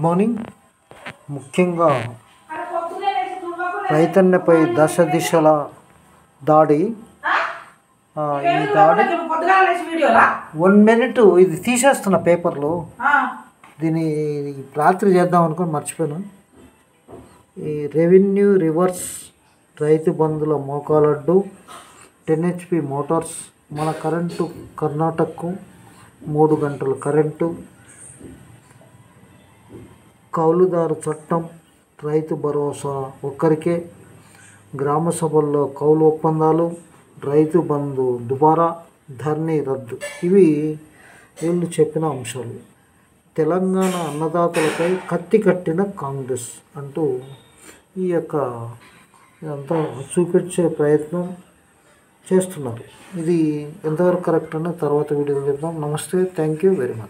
Morning. ముఖ్యంగా రైతన్నపై దశ దిశల దాడి. ఈ దాడి 1 minute ఇది తీసేస్తున్న పేపర్లో. దీన్ని రాత్రి చేద్దాం అనుకుని మర్చిపోయాను. ఈ రెవెన్యూ రివర్స్ రైతు బంధుల మోకాలడ్డు 10 HP మోటార్స్ మన కరెంటు కర్ణాటకకు 3 గంటల కరెంటు. కౌలుదారు చట్టం రైతు భరోసా ఒక్కరికే. గ్రామ సభల్లో కౌలు ఒప్పందాలు రైతు బంధు దుబారా ధరణి రద్దు. ఇవి వీళ్ళు చెప్పిన అంశాలు. తెలంగాణ అన్నదాతలపై కత్తి కట్టిన కాంగ్రెస్ అంటూ ఈ యొక్క ఇదంతా చూపించే ప్రయత్నం చేస్తున్నారు. ఇది ఎంతవరకు కరెక్ట్ అన్న తర్వాత వీడియోలో చెప్తాం. నమస్తే, థ్యాంక్ యూ వెరీ మచ్.